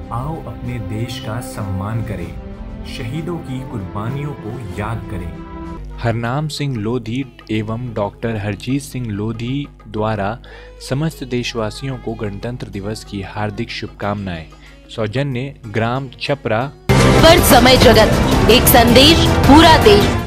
आओ अपने देश का सम्मान करें, शहीदों की कुर्बानियों को याद करें। हरनाम सिंह लोधी एवं डॉक्टर हरजीत सिंह लोधी द्वारा समस्त देशवासियों को गणतंत्र दिवस की हार्दिक शुभकामनाएं। सौजन्य ग्राम छपरा। पर समय जगत, एक संदेश पूरा देश।